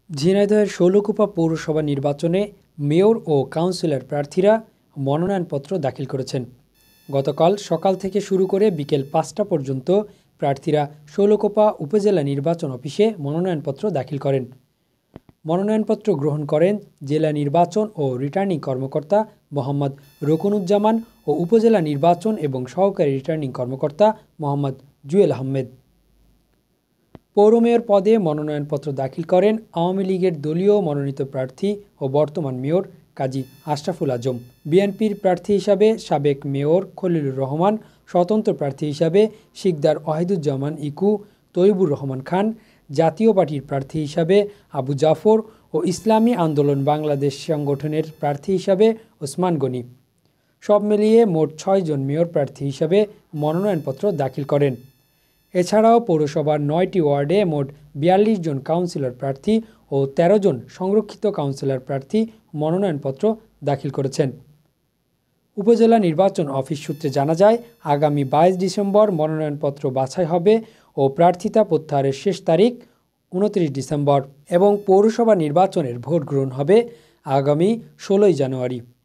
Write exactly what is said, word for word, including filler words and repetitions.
ঝিনাইদহের ষোলকুপা পৌরসভা নির্বাচনে মেয়র ও কাউন্সিলর প্রার্থীরা মনোনয়নপত্র দাখিল করেছেন। গতকাল সকাল থেকে শুরু করে বিকেল পাঁচটা পর্যন্ত প্রার্থীরা ষোলকুপা উপজেলা নির্বাচন অফিসে মনোনয়নপত্র দাখিল করেন। মনোনয়নপত্র গ্রহণ করেন জেলা নির্বাচন ও রিটার্নিং কর্মকর্তা মোহাম্মদ রকুনুজ্জামান ও উপজেলা নির্বাচন এবং সহকারী রিটার্নিং কর্মকর্তা মোহাম্মদ জুয়েল আহমেদ। পৌর মেয়র পদে মনোনয়নপত্র দাখিল করেন আওয়ামী লীগের দলীয় মনোনীত প্রার্থী ও বর্তমান মেয়র কাজী আশরাফুল আজম। বিএনপির প্রার্থী হিসাবে সাবেক মেয়র খলিলুর রহমান, স্বতন্ত্র প্রার্থী হিসাবে শিকদার ওয়াহিদুজ্জামান ইকু, তৈবুর রহমান খান, জাতীয় পার্টির প্রার্থী হিসাবে আবু জাফর ও ইসলামী আন্দোলন বাংলাদেশ সংগঠনের প্রার্থী হিসাবে ওসমান গনি। সব মিলিয়ে মোট ছয়জন মেয়র প্রার্থী হিসাবে মনোনয়নপত্র দাখিল করেন। এছাড়াও পৌরসভার নয়টি ওয়ার্ডে মোট বিয়াল্লিশ জন কাউন্সিলর প্রার্থী ও তেরো জন সংরক্ষিত কাউন্সিলর প্রার্থী মনোনয়নপত্র দাখিল করেছেন। উপজেলা নির্বাচন অফিস সূত্রে জানা যায়, আগামী বাইশ ডিসেম্বর মনোনয়নপত্র বাছাই হবে ও প্রার্থিতা প্রত্যাহারের শেষ তারিখ উনত্রিশ ডিসেম্বর এবং পৌরসভা নির্বাচনের ভোট গ্রহণ হবে আগামী ষোলোই জানুয়ারি।